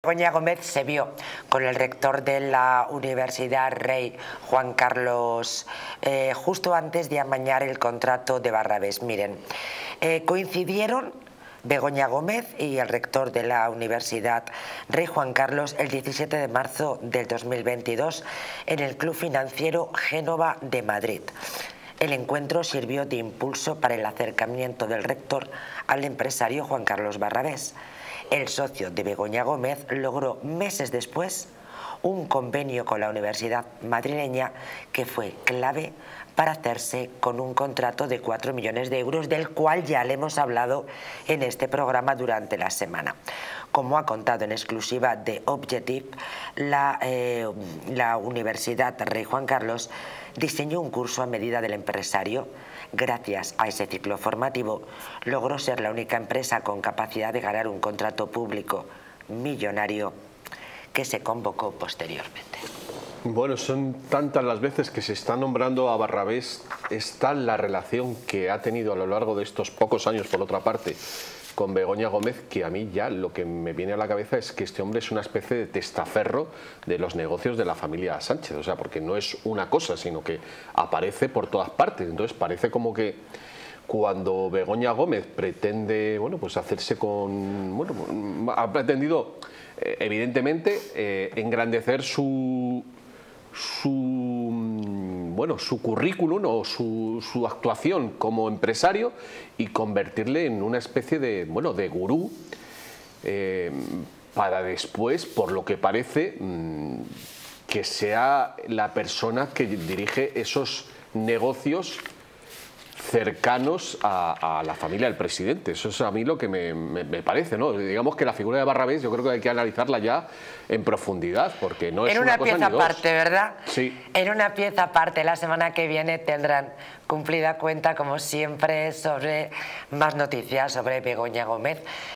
Begoña Gómez se vio con el rector de la Universidad Rey Juan Carlos justo antes de amañar el contrato de Barrabés. Miren, coincidieron Begoña Gómez y el rector de la Universidad Rey Juan Carlos el 17 de marzo del 2022 en el Club Financiero Génova de Madrid. El encuentro sirvió de impulso para el acercamiento del rector al empresario Juan Carlos Barrabés. El socio de Begoña Gómez logró meses después un convenio con la Universidad madrileña que fue clave para hacerse con un contrato de 4 millones de euros, del cual ya le hemos hablado en este programa durante la semana. Como ha contado en exclusiva de Objective, la Universidad Rey Juan Carlos diseñó un curso a medida del empresario. Gracias a ese ciclo formativo, logró ser la única empresa con capacidad de ganar un contrato público millonario que se convocó posteriormente. Bueno, son tantas las veces que se está nombrando a Barrabés, es tal la relación que ha tenido a lo largo de estos pocos años, por otra parte, con Begoña Gómez, que a mí ya lo que me viene a la cabeza es que este hombre es una especie de testaferro de los negocios de la familia Sánchez, o sea, porque no es una cosa, sino que aparece por todas partes. Entonces parece como que cuando Begoña Gómez pretende, bueno, pues hacerse con, bueno, ha pretendido evidentemente engrandecer su currículum o su actuación como empresario y convertirle en una especie de, bueno, de gurú para después, por lo que parece, que sea la persona que dirige esos negocios cercanos a la familia del presidente. Eso es a mí lo que me parece, ¿no? Digamos que la figura de Barrabés yo creo que hay que analizarla ya en profundidad, porque no es una cosa ni dos. En una pieza aparte, ¿verdad? Sí. En una pieza aparte. La semana que viene tendrán cumplida cuenta, como siempre, sobre más noticias sobre Begoña Gómez.